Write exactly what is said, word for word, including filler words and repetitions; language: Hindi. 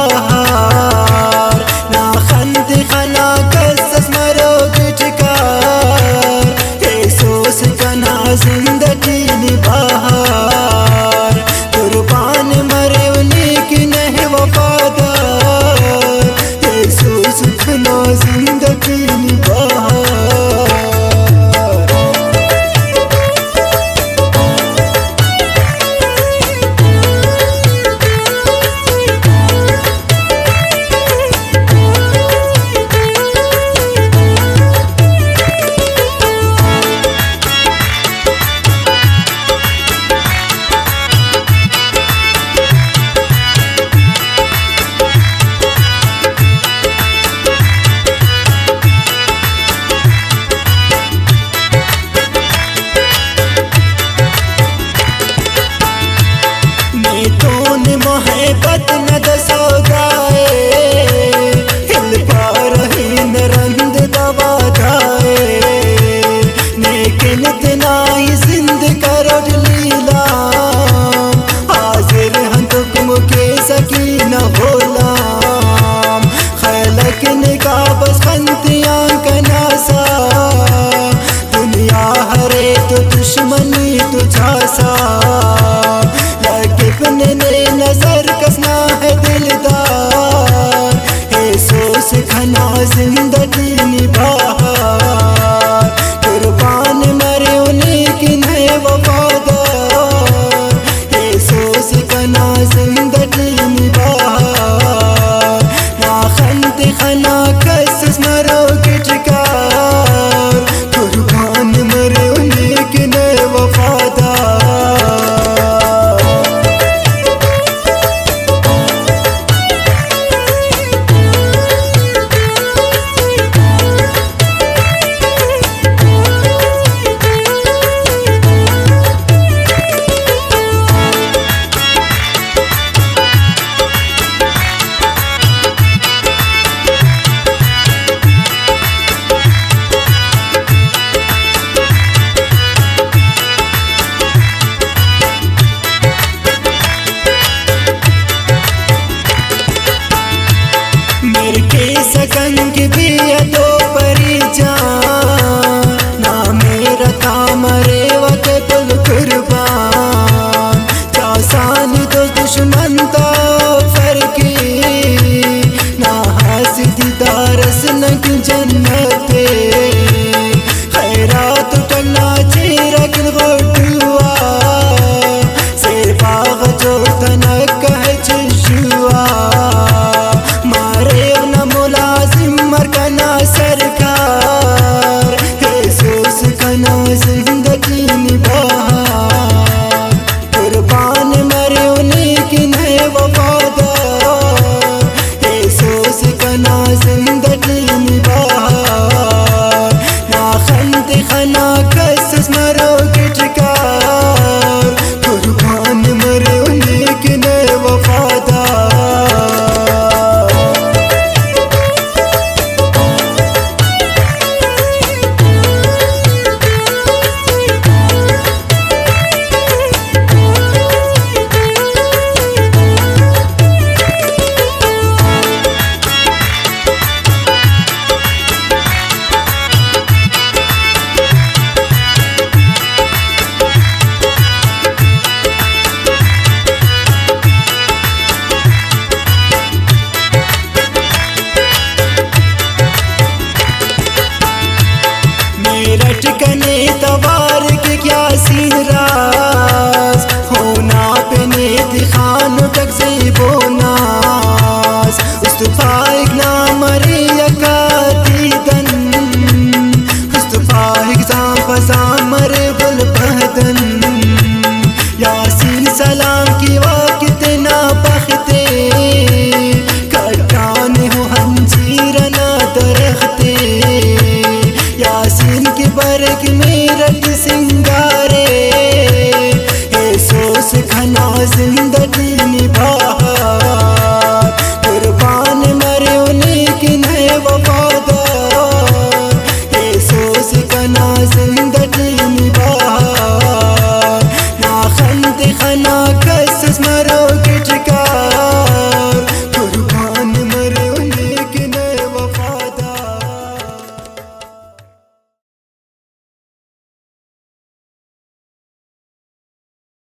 बहार ना खंद खना कसस मरो गिटकार सोस कना जिंदगी बहार कुर्बान मरे उन्हीं की नहीं वफादार सोस कना जिंदगी बहार। मोहब्बत न दसो जाए हिल पार ही न रंद दबा जाए लेकिन इतना ही जिंद करो लीला हाजिर हम तुम के सकीना बोला खलक निकाह बस खंतियां कनासा दुनिया हरे तो दुश्मनी तुझासा नजर कसना है दिलदार है सोच खना जिंदगी निभार कुर्बान मरे उन्हीं की नहीं वफादार है सोच खना जिंदगी निभार ना खंद खना कसस मरो गिटकार कुर्बान मरे उन्हीं की नहीं वफादार। मेरे के सकन की भी